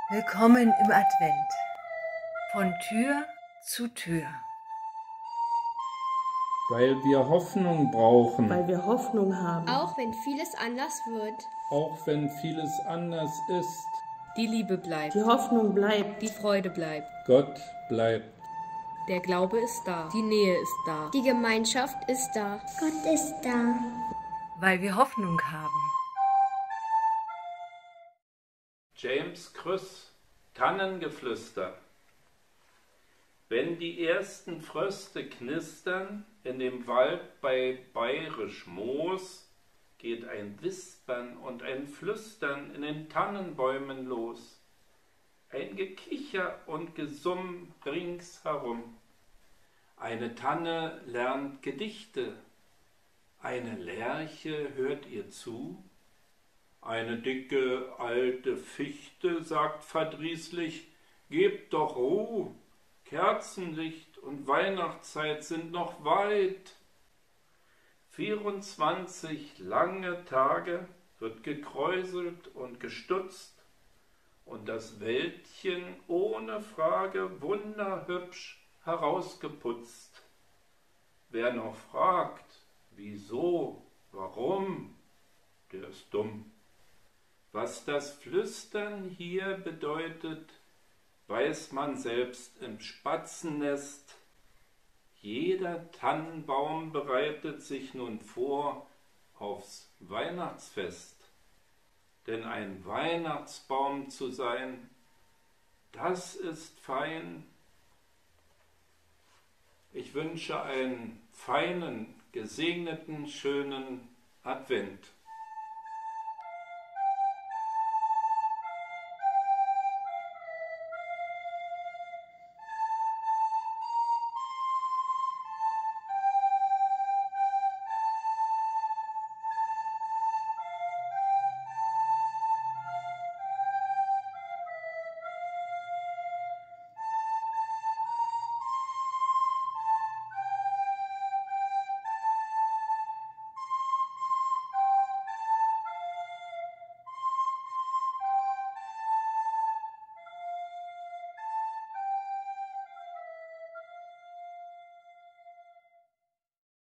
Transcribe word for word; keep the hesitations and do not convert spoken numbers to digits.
Willkommen im Advent. Von Tür zu Tür. Weil wir Hoffnung brauchen. Weil wir Hoffnung haben. Auch wenn vieles anders wird. Auch wenn vieles anders ist. Die Liebe bleibt. Die Hoffnung bleibt. Die Freude bleibt. Gott bleibt. Der Glaube ist da. Die Nähe ist da. Die Gemeinschaft ist da. Gott ist da. Weil wir Hoffnung haben. James Krüss, Tannengeflüster. Wenn die ersten Fröste knistern in dem Wald bei Bayerisch Moos, geht ein Wispern und ein Flüstern in den Tannenbäumen los. Ein Gekicher und Gesumm ringsherum. Eine Tanne lernt Gedichte, eine Lerche hört ihr zu. Eine dicke alte Fichte sagt verdrießlich: Gebt doch Ruh, Kerzenlicht und Weihnachtszeit sind noch weit. Vierundzwanzig lange Tage wird gekräuselt und gestutzt und das Wäldchen ohne Frage wunderhübsch herausgeputzt. Wer noch fragt, wieso, warum, der ist dumm. Was das Flüstern hier bedeutet, weiß man selbst im Spatzennest. Jeder Tannenbaum bereitet sich nun vor aufs Weihnachtsfest. Denn ein Weihnachtsbaum zu sein, das ist fein. Ich wünsche einen feinen, gesegneten, schönen Advent.